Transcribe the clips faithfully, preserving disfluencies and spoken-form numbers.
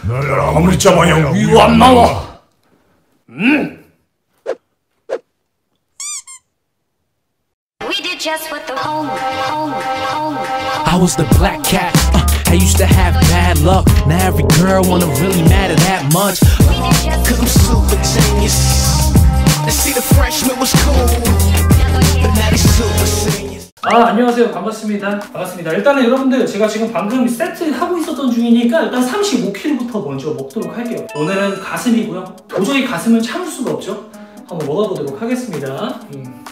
나라 아물자 마냥 위로 안 나와. 음. I was the black cat. Uh, I used to have bad luck. Now every girl wanna really matter that much. Uh, Cause I'm super genius. And see the freshman was cool. But now they super seniors. 아, 안녕하세요. 반갑습니다. 반갑습니다. 일단은 여러분들 제가 지금 방금 세트 하고 있었던 중이니까 일단 삼십오 킬로그램부터 먼저 먹도록 할게요. 오늘은 가슴이고요. 도저히 가슴은 참을 수가 없죠. 한번 먹어보도록 하겠습니다. 음.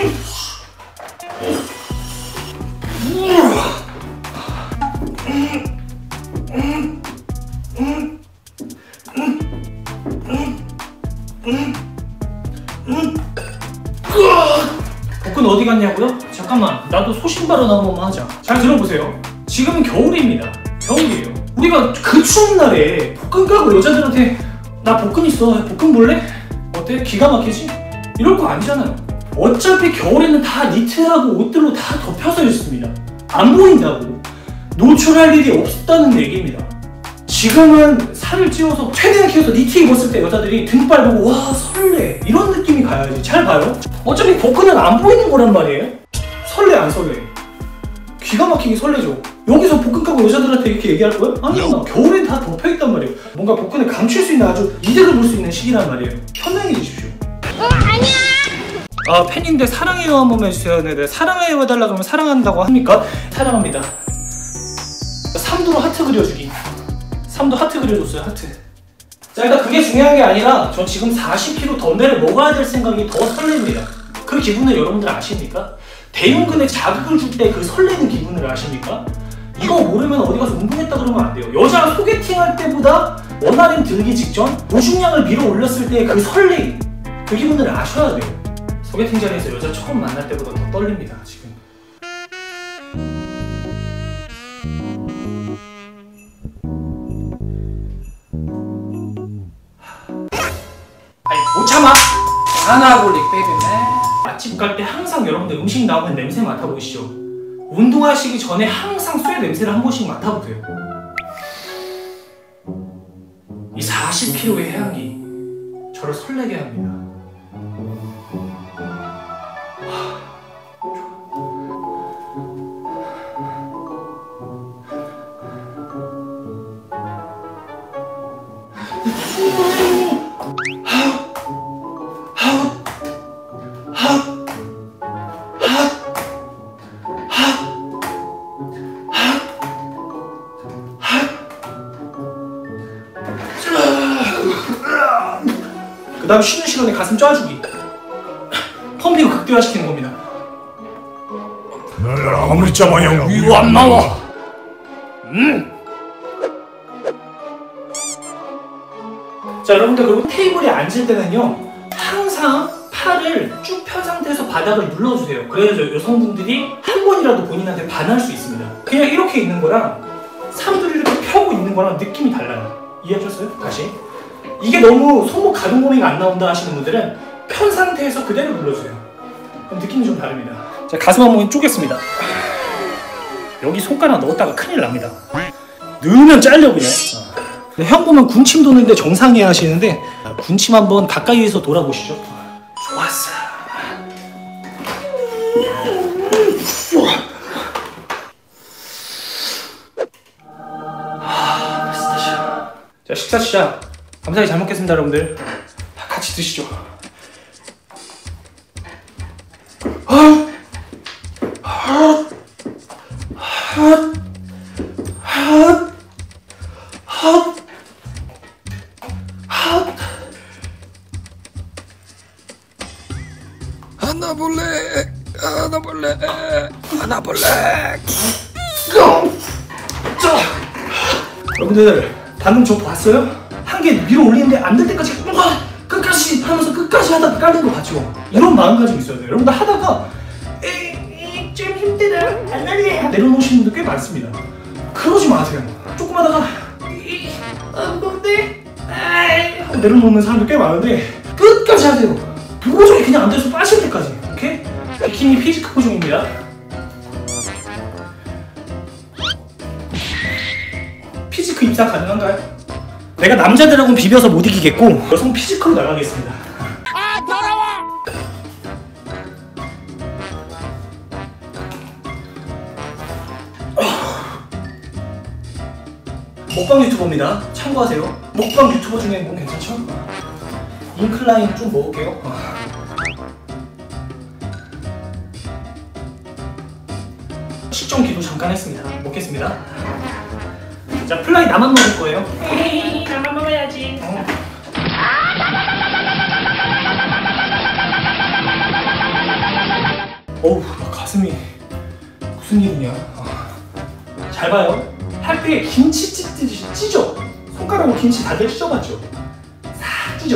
복근 어디 갔냐고요? 잠깐만, 나도 소신발언 한 번만 하자. 잘 들어보세요. 지금은 겨울입니다. 겨울이에요. 우리가 그 추운 날에 복근 까고 여자들한테 나 복근 있어, 복근 볼래? 어때? 기가 막히지? 이럴 거 아니잖아요. 어차피 겨울에는 다 니트하고 옷들로 다 덮여서 있습니다. 안 보인다고. 노출할 일이 없다는 얘기입니다. 지금은 살을 찌워서 최대한 키워서 니트 입었을 때 여자들이 등발 보고 와 설레 이런 느낌이 가야지. 잘 봐요. 어차피 복근은 안 보이는 거란 말이에요. 설레 안 설레? 기가 막히게 설레죠. 여기서 복근 까고 여자들한테 이렇게 얘기할 거야? 아니구나. 겨울엔 다 덮여있단 말이에요. 뭔가 복근을 감출 수 있는 아주 이득을 볼 수 있는 시기란 말이에요. 현명해지십시오. 어, 아니야. 아, 팬인데 사랑해요 한 번만 해주세요. 네네. 사랑해요 해달라 그러면 사랑한다고 합니까? 사랑합니다. 삼두로 하트 그려주기. 삼두 하트 그려줬어요. 하트. 자, 일단 그게 중요한 게 아니라 전 지금 사십 킬로그램 덤벨을 먹어야 될 생각이 더 설렙니다. 그 기분을 여러분들 아십니까? 대흉근에 자극을 줄 때 그 설레는 기분을 아십니까? 이거 모르면 어디 가서 운동했다 그러면 안 돼요. 여자 소개팅 할 때보다 원활임 들기 직전 보중량을 밀어 올렸을 때 그 설레임, 그 기분을 아셔야 돼요. 소개팅 자리에서 여자 처음 만날 때보다 더 떨립니다. 지금. 아니 못 참아! 아나볼릭 베이비네. 맛집 갈 때 항상 여러분들 음식 나오면 냄새 맡아보시죠. 운동하시기 전에 항상 쇠 냄새를 한 번씩 맡아보세요. 이 사십 킬로그램의 해양기 저를 설레게 합니다. 그 다음 쉬는 시간에 가슴 쪄주기. 펌핑을 극대화시키는 겁니다. 나라 아물자 마냥 위로 안 나와. 음. 자, 여러분들 그리고 테이블에 앉을 때는요 항상 팔을 쭉 편 상태에서 바닥을 눌러주세요. 그래서 여성분들이 한 번이라도 본인한테 반할 수 있습니다. 그냥 이렇게 있는 거랑 삼두를 이렇게 펴고 있는 거랑 느낌이 달라요. 이해하셨어요? 다시. 이게 너무 손목 가동 범위가 안 나온다 하시는 분들은 편 상태에서 그대로 눌러주세요. 그럼 느낌이 좀 다릅니다. 자, 가슴 한번 쪼겠습니다. 여기 손가락 넣었다가 큰일 납니다. 넣으면 잘려 그냥. 어. 형 보면 군침 도는데 정상이야 하시는데 군침 한번 가까이에서 돌아보시죠. 좋았어. 아, 자, 식사 시작. 감사히 잘 먹겠습니다, 여러분들. 다 같이 드시죠. 아, 아, 아, 아, 아, 아. 아나볼릭, 아나볼릭, 아나볼릭. 자, 여러분들 방금 저 봤어요? 한 개 위로 올리는데 안 될 때까지 끝까지 하면서 끝까지 하다가 깔린 거 봤죠? 이런 마음가짐이 있어야 돼요. 여러분들 하다가 에이, 좀 힘들어 안 할래 내려놓으시는 분들 꽤 많습니다. 그러지 마세요. 조금 하다가 아 무거운데 하고 내려놓는 사람들 꽤 많은데 끝까지 하세요. 도저히 그냥 안 돼서 빠질 때까지. 오케이? 비키니 피지크 포징입니다. 피지크 입사 가능한가요? 내가 남자들하고는 비벼서 못 이기겠고 여성 피지컬로 나가겠습니다. 아, 더러워! 먹방 유튜버입니다. 참고하세요. 먹방 유튜버 중에 뭐 괜찮죠? 인클라인 좀 먹을게요. 식전 기도 잠깐 했습니다. 먹겠습니다. 자, 플라이 나만 먹을 거예요. 에이, 나만 먹어야지. 어. 어우, 가슴이 무슨 일이냐. 어. 잘 봐요. 할 때 김치 찢듯이 찢어. 손가락으로 김치 다들 찢어봤죠? 싹 찢어.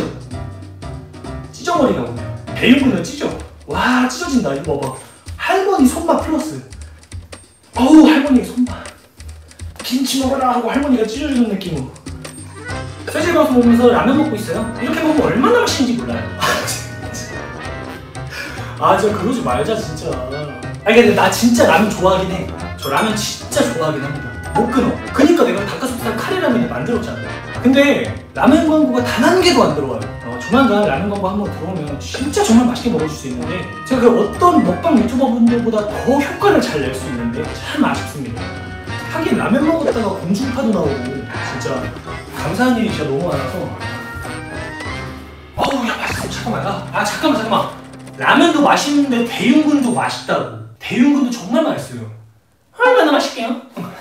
찢어버리나 보네요. 배윤근은 찢어. 와, 찢어진다. 이거 봐봐. 할머니 손맛 플러스. 어우, 할머니 손맛. 김치 먹어라 하고 할머니가 찢어주는 느낌으로. 쇠질 방송 보면서 라면 먹고 있어요. 이렇게 먹으면 얼마나 맛있는지 몰라요. 아, 진짜 그러지 말자 진짜. 아니 근데 나 진짜 라면 좋아하긴 해. 저 라면 진짜 좋아하긴 합니다. 못 끊어. 그니까 내가 닭가슴살 카레라면을 만들었잖아. 근데 라면 광고가 단 한 개도 안 들어와요. 어, 조만간 라면 광고 한번 들어오면 진짜 정말 맛있게 먹어줄 수 있는데 제가 그 어떤 먹방 유튜버분들보다 더 효과를 잘 낼 수 있는데 참 아쉽습니다. 하긴 라면 먹었다가 공중파도 나오고 진짜 감사한 일이 진짜 너무 많아서. 어우, 야, 맛있어. 잠깐만. 아, 아 잠깐만 잠깐만. 라면도 맛있는데 대윤근도 맛있다고. 대윤근도 정말 맛있어요. 얼마나 맛있게요?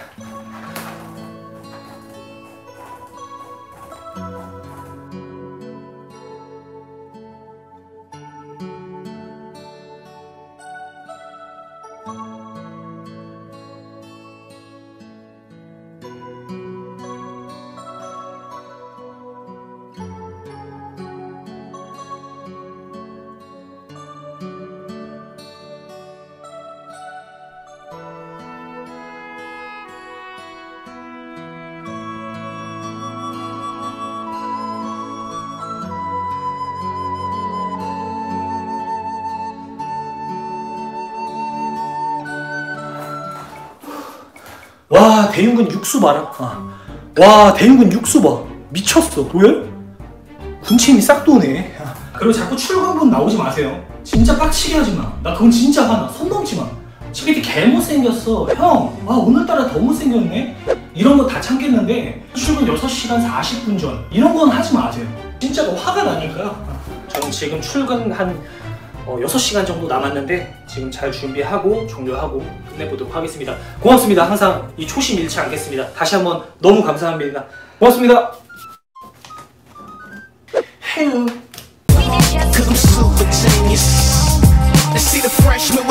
와, 대윤근 육수 봐라. 아. 와, 대윤근 육수 봐. 미쳤어. 뭐야? 군침이 싹 도네. 아. 그리고 자꾸 출근분 나오지 마세요. 진짜 빡치게 하지 마. 나 그건 진짜 화나. 손 넘지 마. 지피티 개 못생겼어. 형, 아, 오늘따라 더 못생겼네? 이런 거 다 참겠는데 출근 여섯 시간 사십 분 전 이런 건 하지 마세요. 진짜 너 화가 나니까. 저는 지금 출근 한 어, 여섯 시간 정도 남았는데 지금 잘 준비하고 종료하고 끝내보도록 하겠습니다. 고맙습니다. 항상 이 초심 잃지 않겠습니다. 다시 한번 너무 감사합니다. 고맙습니다. 헤우. Cause I'm super genius. And see the freshman